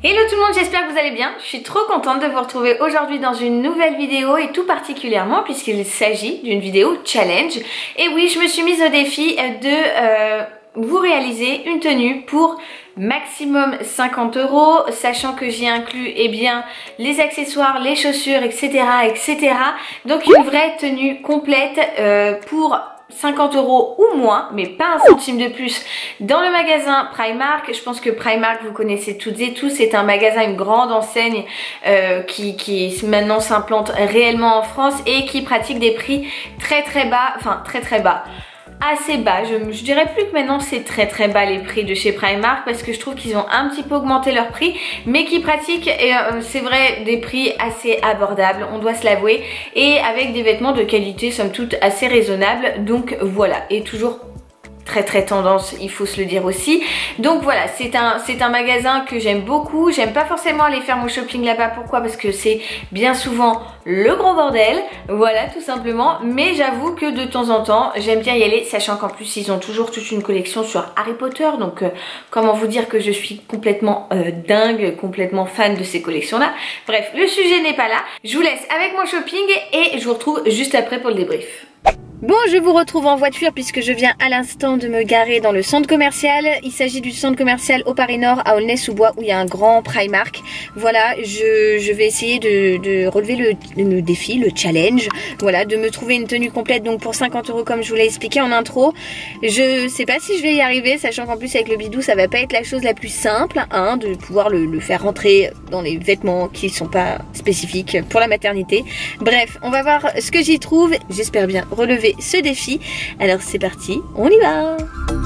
Hello tout le monde, j'espère que vous allez bien. Je suis trop contente de vous retrouver aujourd'hui dans une nouvelle vidéo et tout particulièrement puisqu'il s'agit d'une vidéo challenge. Et oui, je me suis mise au défi de vous réaliser une tenue pour maximum 50 €, sachant que j'y inclus les accessoires, les chaussures, etc. Donc une vraie tenue complète pour 50 € ou moins, mais pas un centime de plus, dans le magasin Primark. Je pense que Primark, vous connaissez toutes et tous, c'est un magasin, une grande enseigne qui maintenant s'implante réellement en France et qui pratique des prix très bas, enfin très bas. Assez bas, je dirais plus que maintenant c'est très bas les prix de chez Primark parce que je trouve qu'ils ont un petit peu augmenté leur prix, mais qui pratiquent, c'est vrai, des prix assez abordables, on doit se l'avouer, et avec des vêtements de qualité somme toute assez raisonnables. Donc voilà, et toujours très tendance, il faut se le dire aussi. Donc voilà, c'est un magasin que j'aime beaucoup. J'aime pas forcément aller faire mon shopping là-bas. Pourquoi? Parce que c'est bien souvent le gros bordel, voilà, tout simplement. Mais j'avoue que de temps en temps j'aime bien y aller, sachant qu'en plus ils ont toujours toute une collection sur Harry Potter. Donc comment vous dire que je suis complètement dingue, complètement fan de ces collections là. Bref, le sujet n'est pas là. Je vous laisse avec mon shopping et je vous retrouve juste après pour le débrief. Bon, je vous retrouve en voiture puisque je viens à l'instant de me garer dans le centre commercial. Il s'agit du centre commercial au Paris Nord à Aulnay-sous-Bois où il y a un grand Primark. Voilà, je vais essayer de relever le défi, le challenge. Voilà, de me trouver une tenue complète donc pour 50 € comme je vous l'ai expliqué en intro. Je sais pas si je vais y arriver, sachant qu'en plus avec le bidou ça va pas être la chose la plus simple, hein, de pouvoir le faire rentrer dans les vêtements qui sont pas spécifiques pour la maternité. Bref, on va voir ce que j'y trouve. J'espère bien relever ce défi. Alors c'est parti, on y va!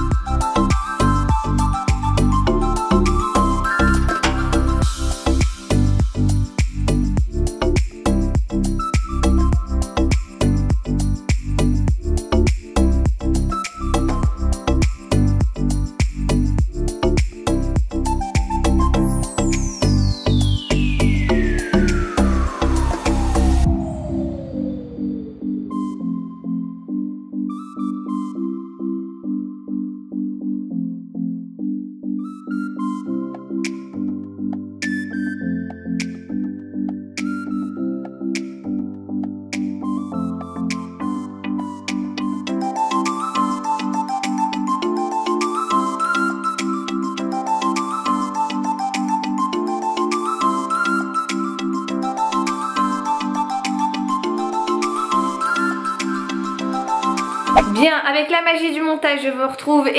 Bien, avec la magie du montage, je vous retrouve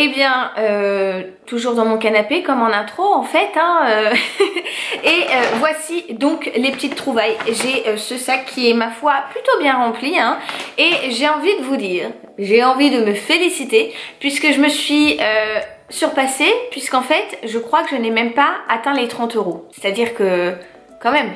toujours dans mon canapé comme en intro en fait, hein, et voici donc les petites trouvailles. J'ai ce sac qui est ma foi plutôt bien rempli, hein, et j'ai envie de vous dire, j'ai envie de me féliciter puisque je me suis surpassée, puisqu'en fait je crois que je n'ai même pas atteint les 30 €. C'est-à-dire que quand même,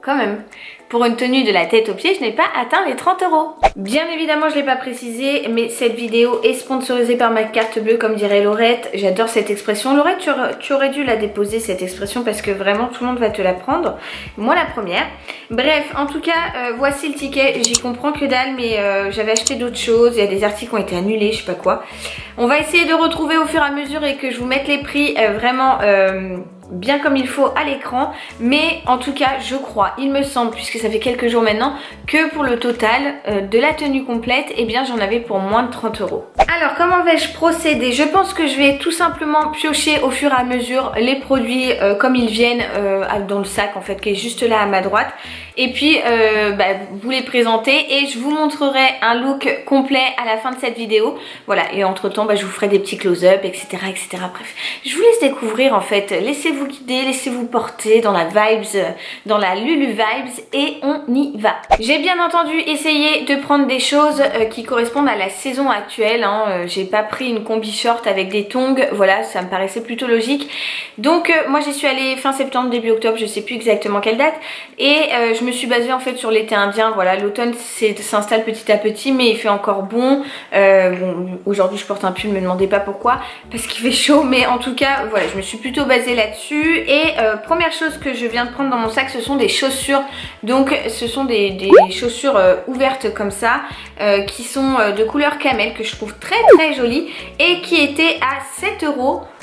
pour une tenue de la tête aux pieds, je n'ai pas atteint les 30 €. Bien évidemment, je ne l'ai pas précisé, mais cette vidéo est sponsorisée par ma carte bleue, comme dirait Laurette. J'adore cette expression. Laurette, tu aurais dû la déposer, cette expression, parce que vraiment, tout le monde va te la prendre. Moi, la première. Bref, en tout cas, voici le ticket. J'y comprends que dalle, mais j'avais acheté d'autres choses. Il y a des articles qui ont été annulés, je sais pas quoi. On va essayer de retrouver au fur et à mesure et que je vous mette les prix vraiment bien comme il faut à l'écran, mais en tout cas je crois, il me semble, puisque ça fait quelques jours maintenant, que pour le total de la tenue complète, eh bien j'en avais pour moins de 30 €. Alors comment vais-je procéder? Je pense que je vais tout simplement piocher au fur et à mesure les produits comme ils viennent dans le sac en fait, qui est juste là à ma droite, et puis vous les présenter et je vous montrerai un look complet à la fin de cette vidéo. Voilà, et entre temps je vous ferai des petits close-up, etc. Bref, je vous laisse découvrir en fait, laissez-vous guider, laissez-vous porter dans la vibes, dans la Lulu vibes, et on y va. J'ai bien entendu essayé de prendre des choses qui correspondent à la saison actuelle, hein. J'ai pas pris une combi short avec des tongs, voilà, ça me paraissait plutôt logique. Donc moi j'y suis allée fin septembre, début octobre, je sais plus exactement quelle date, et je me suis basée en fait sur l'été indien. Voilà, l'automne s'installe petit à petit, mais il fait encore bon. Bon, aujourd'hui je porte un pull, me demandez pas pourquoi, parce qu'il fait chaud, mais en tout cas voilà, je me suis plutôt basée là-dessus. Et première chose que je viens de prendre dans mon sac, ce sont des chaussures. Donc ce sont des chaussures ouvertes comme ça, qui sont de couleur camel, que je trouve très jolies, et qui étaient à 7 €.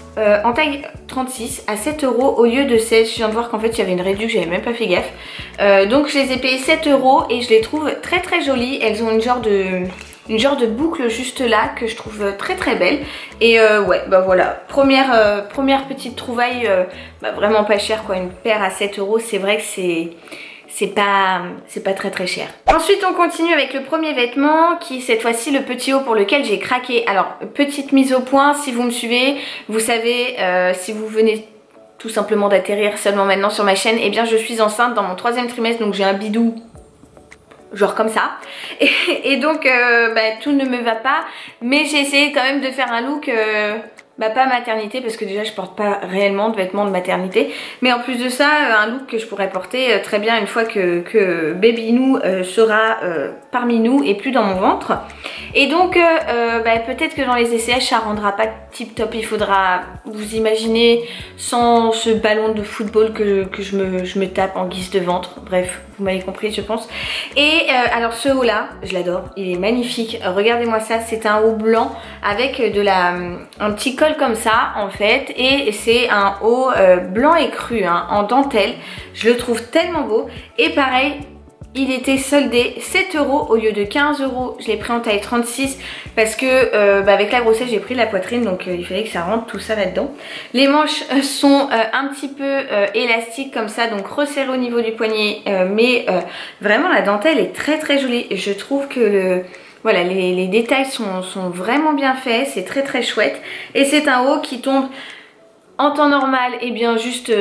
en taille 36 à 7 € au lieu de 16. Je viens de voir qu'en fait il y avait une réduction, j'avais même pas fait gaffe. Donc je les ai payées 7 € et je les trouve très très jolies. Elles ont une genre de boucle juste là que je trouve très très belle. Et ouais, bah voilà, première petite trouvaille, bah vraiment pas chère quoi. Une paire à 7 €, c'est vrai que c'est pas très très cher. Ensuite on continue avec le premier vêtement qui cette fois-ci le petit haut pour lequel j'ai craqué. Alors petite mise au point, si vous me suivez, vous savez, si vous venez tout simplement d'atterrir seulement maintenant sur ma chaîne, et bien je suis enceinte dans mon 3e trimestre, donc j'ai un bidou genre comme ça et donc bah, tout ne me va pas, mais j'ai essayé quand même de faire un look bah pas maternité parce que déjà je porte pas réellement de vêtements de maternité, mais en plus de ça un look que je pourrais porter très bien une fois que Baby Nou sera parmi nous et plus dans mon ventre. Et donc bah, peut-être que dans les essayages ça rendra pas tip top, il faudra vous imaginer sans ce ballon de football que je me tape en guise de ventre. Bref, vous m'avez compris je pense. Et alors ce haut là je l'adore, il est magnifique, regardez-moi ça, c'est un haut blanc avec un petit col comme ça en fait, et c'est un haut blanc et cru hein, en dentelle. Je le trouve tellement beau et pareil il était soldé 7 € au lieu de 15 €. Je l'ai pris en taille 36 parce que bah avec la grossesse j'ai pris la poitrine, donc il fallait que ça rentre tout ça là-dedans. Les manches sont un petit peu élastiques comme ça, donc resserrées au niveau du poignet, mais vraiment la dentelle est très très jolie. Je trouve que voilà, les détails sont vraiment bien faits, c'est très très chouette. Et c'est un haut qui tombe en temps normal et bien juste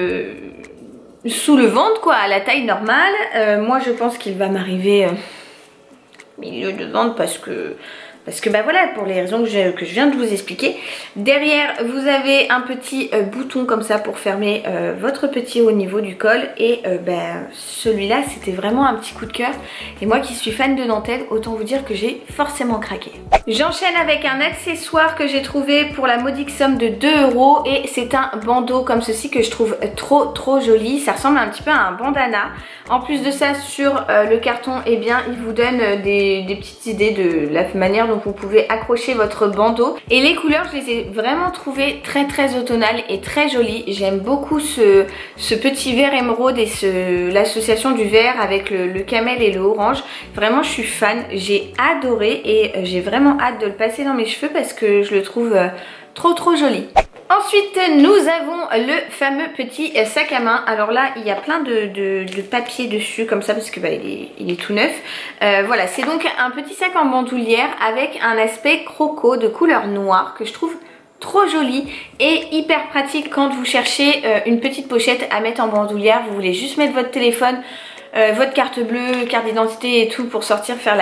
sous le ventre quoi, à la taille normale. Moi je pense qu'il va m'arriver milieu de ventre parce que bah voilà, pour les raisons que je viens de vous expliquer. Derrière vous avez un petit bouton comme ça pour fermer votre petit haut au niveau du col, et bah, celui-là c'était vraiment un petit coup de cœur, et moi qui suis fan de dentelle, autant vous dire que j'ai forcément craqué. J'enchaîne avec un accessoire que j'ai trouvé pour la modique somme de 2 €, et c'est un bandeau comme ceci que je trouve trop joli. Ça ressemble un petit peu à un bandana. En plus de ça, sur le carton, eh bien il vous donne des petites idées de la manière dont vous pouvez accrocher votre bandeau, et les couleurs je les ai vraiment trouvées très automnales et très jolies. J'aime beaucoup ce petit vert émeraude et l'association du vert avec le camel et le orange. Vraiment je suis fan, j'ai adoré et j'ai vraiment hâte de le passer dans mes cheveux parce que je le trouve trop joli. Ensuite nous avons le fameux petit sac à main. Alors là il y a plein de papier dessus comme ça parce que bah, il est tout neuf. Voilà, c'est donc un petit sac en bandoulière avec un aspect croco de couleur noire que je trouve trop joli et hyper pratique quand vous cherchez une petite pochette à mettre en bandoulière. Vous voulez juste mettre votre téléphone, votre carte bleue, carte d'identité et tout pour sortir faire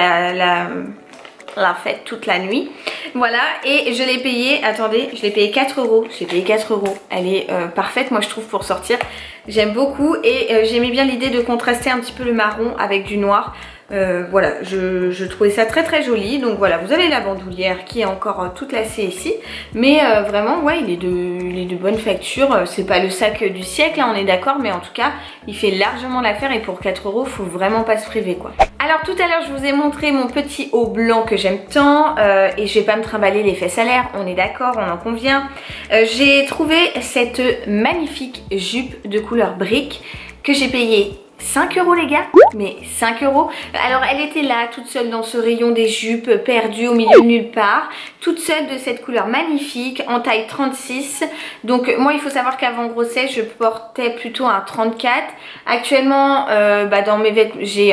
la fête toute la nuit. Voilà, et je l'ai payé, attendez, je l'ai payé 4 €. J'ai payé 4 €. Elle est parfaite moi je trouve pour sortir. J'aime beaucoup et j'aimais bien l'idée de contraster un petit peu le marron avec du noir. Voilà, je trouvais ça très joli. Donc voilà, vous avez la bandoulière qui est encore toute lacée ici, mais vraiment ouais, il est de bonne facture. C'est pas le sac du siècle hein, on est d'accord, mais en tout cas il fait largement l'affaire, et pour 4 €, faut vraiment pas se priver quoi. Alors tout à l'heure je vous ai montré mon petit haut blanc que j'aime tant, et je vais pas me trimballer les fesses à l'air, on est d'accord, on en convient. J'ai trouvé cette magnifique jupe de couleur brique que j'ai payée 5 € les gars, mais 5 €. Alors elle était là toute seule dans ce rayon des jupes, perdue au milieu de nulle part, toute seule de cette couleur magnifique en taille 36. Donc moi il faut savoir qu'avant grossesse je portais plutôt un 34. Actuellement bah, dans mes vêtements j'ai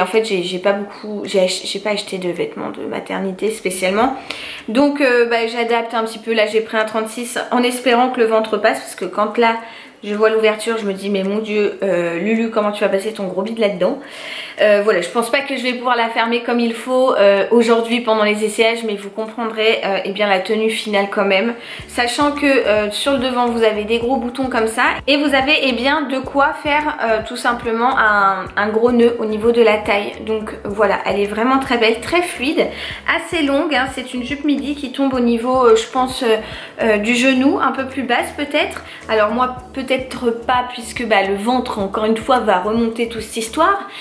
pas acheté de vêtements de maternité spécialement, donc bah, j'adapte un petit peu. Là j'ai pris un 36 en espérant que le ventre passe, parce que quand là je vois l'ouverture, je me dis mais mon dieu, Lulu, comment tu vas passer ton gros bide là-dedans. Voilà, je pense pas que je vais pouvoir la fermer comme il faut aujourd'hui pendant les essayages, mais vous comprendrez eh bien la tenue finale quand même, sachant que sur le devant vous avez des gros boutons comme ça, et vous avez eh bien de quoi faire tout simplement un gros nœud au niveau de la taille. Donc voilà, elle est vraiment très belle, très fluide, assez longue hein. C'est une jupe midi qui tombe au niveau je pense du genou, un peu plus basse peut-être. Alors moi peut-être pas, puisque bah, le ventre encore une fois va remonter toute cette histoire, mais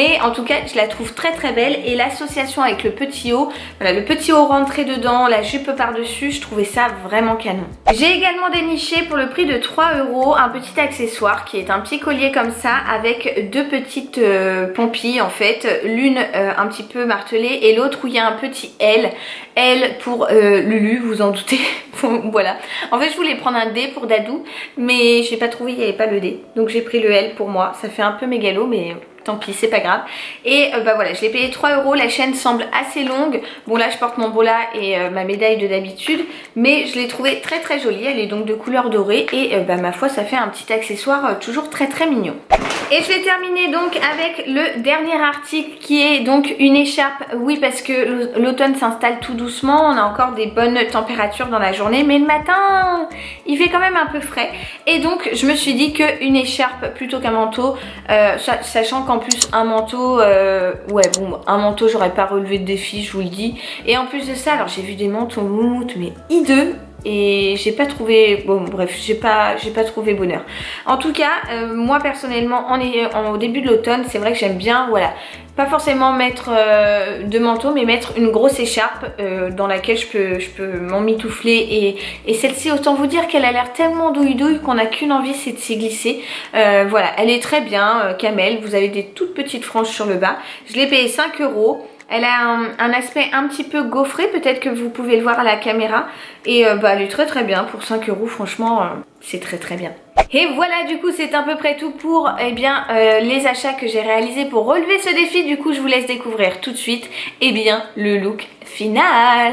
mais en tout cas je la trouve très très belle et l'association avec le petit haut, voilà, le petit haut rentré dedans, la jupe par dessus, je trouvais ça vraiment canon. J'ai également déniché pour le prix de 3 € un petit accessoire qui est un petit collier comme ça avec deux petites pompilles en fait, l'une un petit peu martelée et l'autre où il y a un petit L pour Lulu, vous en doutez. Voilà, en fait je voulais prendre un D pour Dadou mais j'ai pas trouvé, il n'y avait pas le D, donc j'ai pris le L pour moi. Ça fait un peu mégalo mais tant pis, c'est pas grave. Et bah voilà, je l'ai payé 3 €. La chaîne semble assez longue. Bon là je porte mon bola et ma médaille de d'habitude, mais je l'ai trouvée très très jolie. Elle est donc de couleur dorée et bah ma foi ça fait un petit accessoire toujours très très mignon. Et je vais terminer donc avec le dernier article qui est donc une écharpe. Oui, parce que l'automne s'installe tout doucement, on a encore des bonnes températures dans la journée, mais le matin il fait quand même un peu frais. Et donc je me suis dit qu'une écharpe plutôt qu'un manteau, sachant qu'en plus un manteau, ouais bon, un manteau j'aurais pas relevé de défi, je vous le dis. Et en plus de ça, alors j'ai vu des manteaux moumoutes mais hideux. Et j'ai pas trouvé, bon bref, j'ai pas trouvé bonheur. En tout cas, moi personnellement, au début de l'automne, c'est vrai que j'aime bien, voilà, pas forcément mettre de manteau, mais mettre une grosse écharpe dans laquelle je peux m'emmitoufler. Et celle-ci, autant vous dire qu'elle a l'air tellement douille-douille qu'on n'a qu'une envie, c'est de s'y glisser. Voilà, elle est très bien, camel, vous avez des toutes petites franges sur le bas. Je l'ai payé 5 €. Elle a un aspect un petit peu gaufré, peut-être que vous pouvez le voir à la caméra. Et bah, elle est très très bien, pour 5 €, franchement, c'est très très bien. Et voilà, du coup c'est à peu près tout pour les achats que j'ai réalisés pour relever ce défi. Du coup je vous laisse découvrir tout de suite le look final.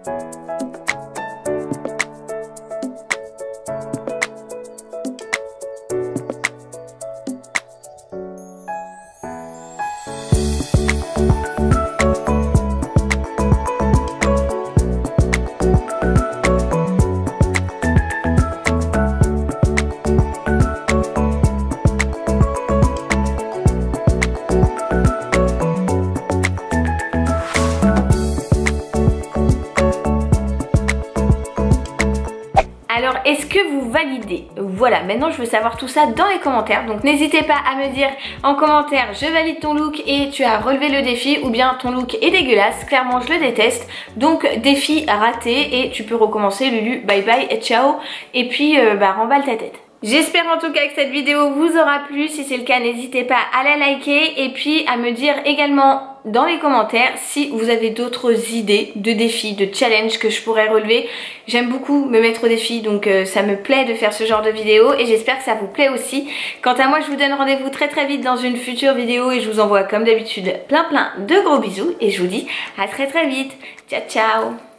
Alors est-ce que vous validez? Voilà, maintenant je veux savoir tout ça dans les commentaires. Donc n'hésitez pas à me dire en commentaire je valide ton look et tu as relevé le défi, ou bien ton look est dégueulasse, clairement je le déteste. Donc défi raté et tu peux recommencer Lulu, bye bye et ciao. Et puis bah remballe ta tête. J'espère en tout cas que cette vidéo vous aura plu. Si c'est le cas, n'hésitez pas à la liker et puis à me dire également dans les commentaires si vous avez d'autres idées de défis, de challenges que je pourrais relever. J'aime beaucoup me mettre au défi, donc ça me plaît de faire ce genre de vidéo et j'espère que ça vous plaît aussi. Quant à moi, je vous donne rendez-vous très très vite dans une future vidéo et je vous envoie comme d'habitude plein de gros bisous et je vous dis à très très vite. Ciao ciao.